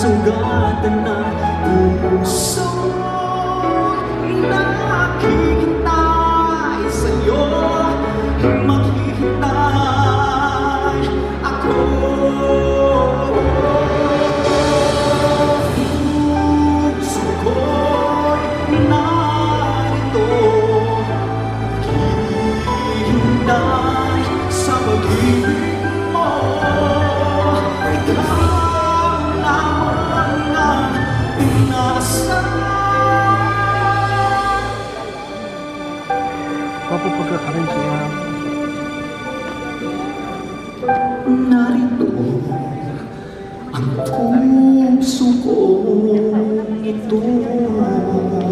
sugatan na puso naghihintay sa'yo, maghihintay ako. Puso ko'y narito, naghihintay sa pag-ibig mo. Ikaw lamang ang inaasahan. Apa pagkakaroon siya? Narito ang puso kong ito.